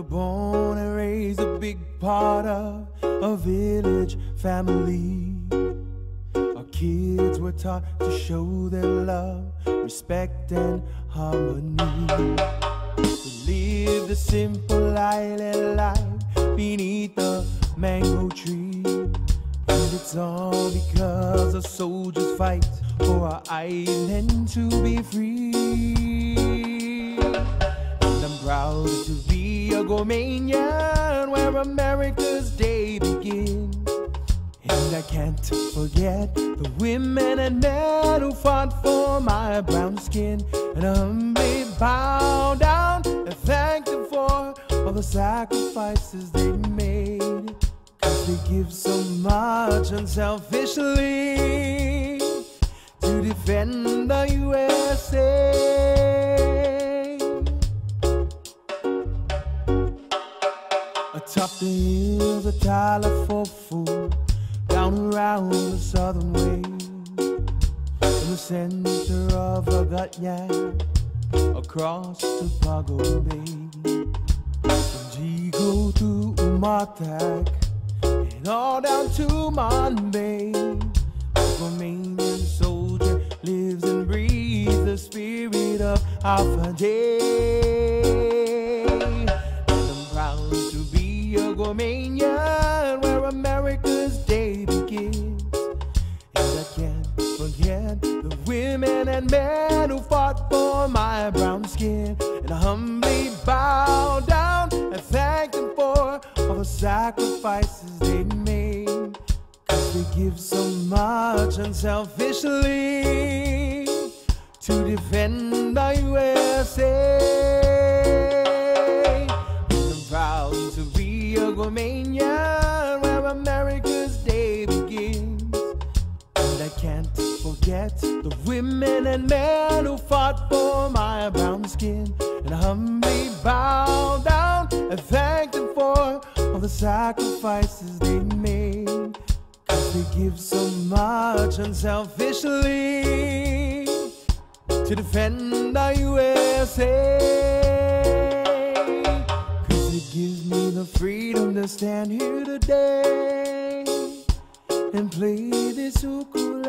were born and raised a big part of a village family. Our kids were taught to show their love, respect and harmony. We lived a simple island life beneath the mango tree. And it's all because the soldiers fight for our island to be free. And I'm proud to be a Guamanian where America's day begins. And I can't forget the women and men who fought for my brown skin. And I humbly bow down and thank them for all the sacrifices they made. 'Cause they give so much unselfishly to defend the USA. Atop the hills of Talafofu, down around the southern way, in the center of Agatyan, across Tobago Bay, from Jigo to Umatak, and all down to Monbay. The Romanian soldier lives and breathes the spirit of Alpha Day. And I'm proud to be a Guamanian where America's day begins. And I can't forget the women and men who fought for my brown skin. And I humbly bow down and thank them for all the sacrifices they made. 'Cause they give so much unselfishly to defend the USA. And I'm proud to be a Guamanian where America's day begins. And I can't forget the women and men who fought for my brown skin. And I humbly bow down and thank them for all the sacrifices they made. 'Cause they give so much unselfishly to defend the USA. 'Cause it gives me the freedom to stand here today and play this ukulele.